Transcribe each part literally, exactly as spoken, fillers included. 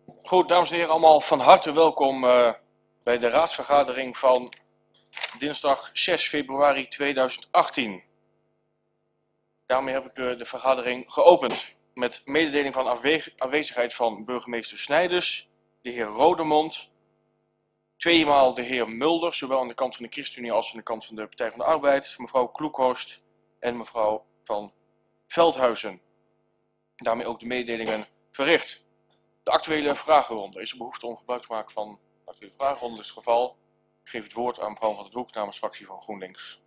Goed, dames en heren, allemaal van harte welkom uh, bij de raadsvergadering van dinsdag zes februari tweeduizend achttien. Daarmee heb ik uh, de vergadering geopend met mededeling van afwe afwezigheid van burgemeester Snijders, de heer Rodemond, tweemaal de heer Mulder, zowel aan de kant van de ChristenUnie als aan de kant van de Partij van de Arbeid, mevrouw Kloekhorst en mevrouw van Veldhuizen. Daarmee ook de mededelingen verricht. De actuele vragenronde. Is er behoefte om gebruik te maken van de actuele vragenronde? Dat is het geval. Ik geef het woord aan mevrouw van den Hoek namens fractie van GroenLinks.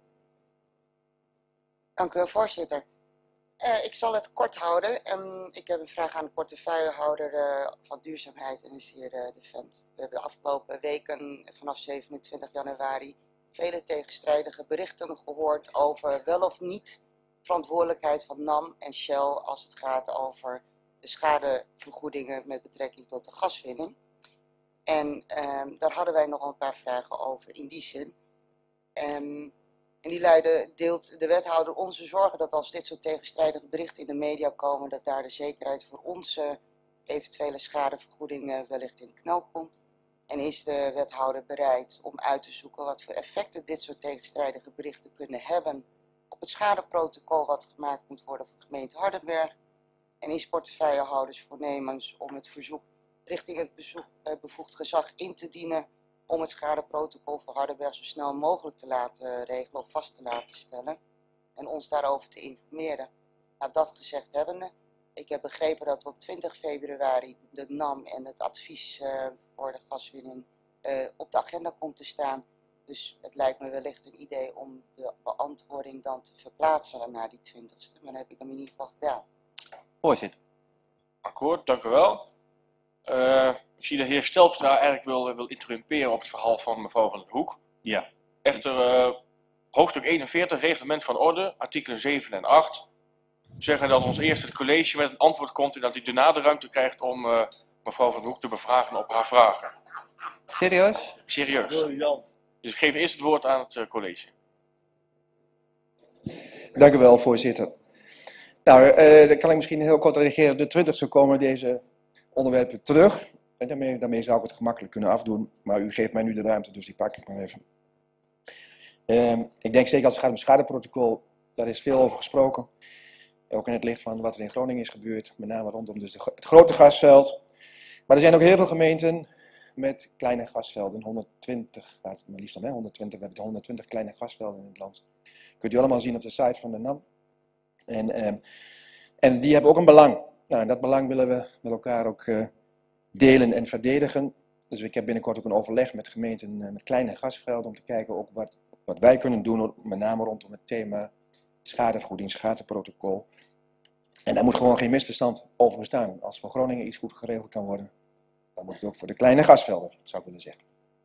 Dank u wel, voorzitter. Uh, ik zal het kort houden. Um, ik heb een vraag aan de portefeuillehouder uh, van duurzaamheid en dat is hier uh, de vent. We hebben de afgelopen weken vanaf zevenentwintig januari vele tegenstrijdige berichten gehoord over wel of niet verantwoordelijkheid van NAM en Shell als het gaat over de schadevergoedingen met betrekking tot de gaswinning. En um, daar hadden wij nog een paar vragen over in die zin. Um, en die luiden, deelt de wethouder onze zorgen dat als dit soort tegenstrijdige berichten in de media komen, dat daar de zekerheid voor onze eventuele schadevergoeding wellicht in de knel komt? En is de wethouder bereid om uit te zoeken wat voor effecten dit soort tegenstrijdige berichten kunnen hebben op het schadeprotocol wat gemaakt moet worden voor de gemeente Hardenberg? En is portefeuillehouders voornemens om het verzoek richting het bezoek, uh, bevoegd gezag in te dienen om het schadeprotocol voor Hardenberg zo snel mogelijk te laten regelen of vast te laten stellen en ons daarover te informeren. Nou, dat gezegd hebbende, ik heb begrepen dat we op twintig februari de NAM en het advies uh, voor de gaswinning uh, op de agenda komt te staan. Dus het lijkt me wellicht een idee om de beantwoording dan te verplaatsen naar die twintigste. Maar dat heb ik hem in ieder geval gedaan. Voorzitter. Akkoord, dank u wel. Uh, ik zie de heer Stelpstra eigenlijk wil, wil interrumperen op het verhaal van mevrouw van den Hoek. Ja. Echter, uh, hoofdstuk eenenveertig, reglement van orde, artikelen zeven en acht, zeggen dat ons eerst het college met een antwoord komt en dat hij daarna de ruimte krijgt om uh, mevrouw van den Hoek te bevragen op haar vragen. Serieus? Serieus. Dus ik geef eerst het woord aan het uh, college. Dank u wel, voorzitter. Nou, uh, dan kan ik misschien heel kort reageren. De twintigste komen deze onderwerpen terug. En daarmee, daarmee zou ik het gemakkelijk kunnen afdoen. Maar u geeft mij nu de ruimte, dus die pak ik maar even. Uh, ik denk zeker als het gaat om het schadeprotocol, daar is veel over gesproken. Ook in het licht van wat er in Groningen is gebeurd. Met name rondom dus de, het grote gasveld. Maar er zijn ook heel veel gemeenten met kleine gasvelden. honderdtwintig, maar liefst dan hè, honderdtwintig. We hebben honderdtwintig kleine gasvelden in het land. Kunt u allemaal zien op de site van de NAM. En, uh, en die hebben ook een belang. Nou, en dat belang willen we met elkaar ook uh, delen en verdedigen. Dus ik heb binnenkort ook een overleg met gemeenten uh, met kleine gasvelden om te kijken ook wat, wat wij kunnen doen, met name rondom het thema schadevergoeding, schadeprotocol. En daar moet gewoon geen misverstand over bestaan. Als voor Groningen iets goed geregeld kan worden, dan moet het ook voor de kleine gasvelden, zou ik willen zeggen.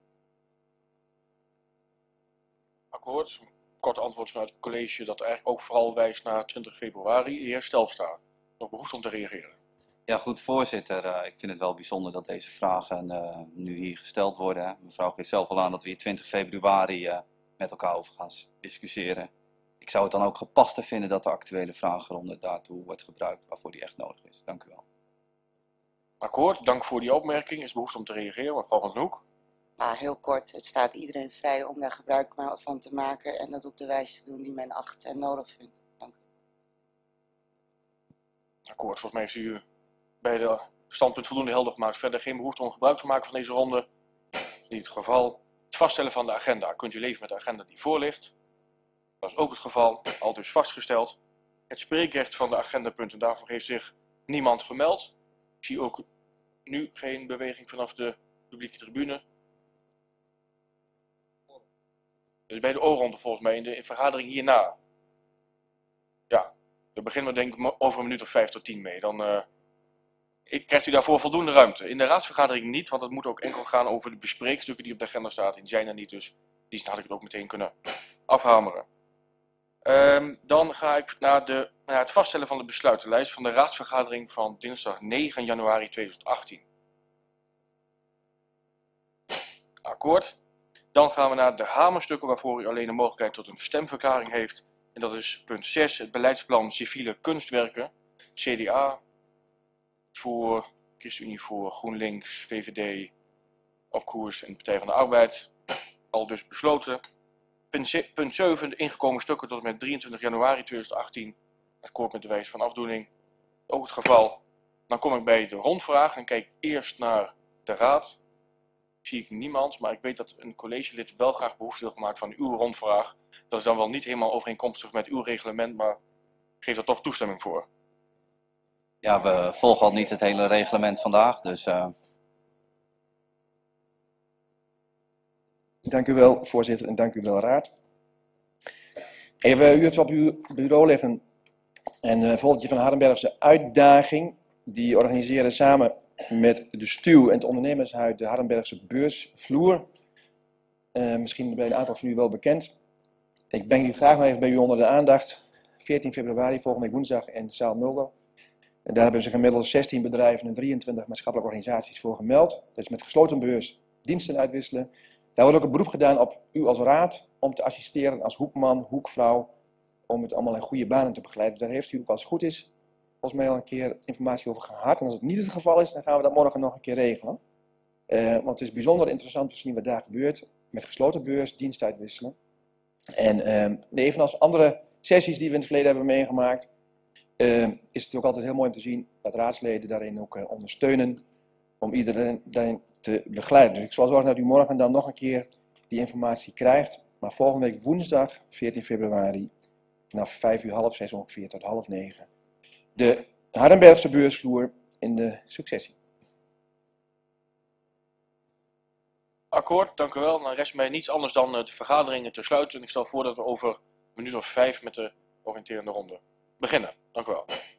Akkoord. Kort antwoord vanuit het college dat eigenlijk ook vooral wijst naar twintig februari. De heer Stelpstra, nog behoefte om te reageren. Ja, goed, voorzitter. Uh, ik vind het wel bijzonder dat deze vragen uh, nu hier gesteld worden. Mevrouw geeft zelf al aan dat we hier twintig februari uh, met elkaar over gaan discussiëren. Ik zou het dan ook gepaster vinden dat de actuele vragenronde daartoe wordt gebruikt waarvoor die echt nodig is. Dank u wel. Akkoord, dank voor die opmerking. Is behoefte om te reageren, mevrouw van den Hoek? Maar heel kort, het staat iedereen vrij om daar gebruik van te maken en dat op de wijze te doen die men acht en nodig vindt. Dank u. Akkoord, volgens mij heeft u bij de standpunt voldoende helder gemaakt. Verder geen behoefte om gebruik te maken van deze ronde. In het geval het vaststellen van de agenda. Kunt u leven met de agenda die voor ligt? Dat is ook het geval, al dus vastgesteld. Het spreekrecht van de agendapunten, daarvoor heeft zich niemand gemeld. Ik zie ook nu geen beweging vanaf de publieke tribune. Dus bij de O-ronde volgens mij, in de vergadering hierna. Ja, daar beginnen we denk ik over een minuut of vijf tot tien mee. Dan uh, ik, krijgt u daarvoor voldoende ruimte. In de raadsvergadering niet, want het moet ook enkel gaan over de bespreekstukken die op de agenda staan. Die zijn er niet, dus die had ik het ook meteen kunnen afhameren. Um, dan ga ik naar, de, naar het vaststellen van de besluitenlijst van de raadsvergadering van dinsdag negen januari tweeduizend achttien. Akkoord. Dan gaan we naar de hamerstukken waarvoor u alleen de mogelijkheid tot een stemverklaring heeft. En dat is punt zes, het beleidsplan civiele kunstwerken, C D A, voor ChristenUnie voor GroenLinks, V V D, Op Koers en de Partij van de Arbeid. Al dus besloten. Punt zeven, de ingekomen stukken tot en met drieëntwintig januari tweeduizend achttien. Akkoord met de wijze van afdoening. Ook het geval. Dan kom ik bij de rondvraag en kijk eerst naar de raad. Zie ik niemand, maar ik weet dat een collegelid wel graag behoefte wil gemaakt van uw rondvraag. Dat is dan wel niet helemaal overeenkomstig met uw reglement, maar geef er toch toestemming voor. Ja, we volgen al niet het hele reglement vandaag, dus... Uh... Dank u wel, voorzitter, en dank u wel, raad. Even, u heeft op uw bureau liggen een uh, foldertje van Hardenbergse uitdaging. Die organiseren samen met de Stuw en het ondernemershuis de Hardenbergse beursvloer. Uh, misschien bij een aantal van u wel bekend. Ik breng u graag nog even bij u onder de aandacht. veertien februari, volgende week woensdag in zaal Mulder. En daar hebben zich inmiddels zestien bedrijven en drieëntwintig maatschappelijke organisaties voor gemeld. Dus met gesloten beurs diensten uitwisselen. Daar wordt ook een beroep gedaan op u als raad om te assisteren als hoekman, hoekvrouw, om het allemaal in goede banen te begeleiden. Daar heeft u ook als het goed is volgens mij al een keer informatie over gehad. En als het niet het geval is, dan gaan we dat morgen nog een keer regelen. Uh, want het is bijzonder interessant te zien wat daar gebeurt met gesloten beurs, dienst uitwisselen. En uh, evenals andere sessies die we in het verleden hebben meegemaakt, uh, is het ook altijd heel mooi om te zien dat raadsleden daarin ook uh, ondersteunen om iedereen daarin te begeleiden. Dus ik zal zorgen dat u morgen dan nog een keer die informatie krijgt. Maar volgende week woensdag, veertien februari, vanaf vijf uur half zes ongeveer tot half negen. De Hardenbergse beursvloer in de successie. Akkoord, dank u wel. Dan rest mij niets anders dan de vergaderingen te sluiten. Ik stel voor dat we over een minuut of vijf met de oriënterende ronde beginnen. Dank u wel.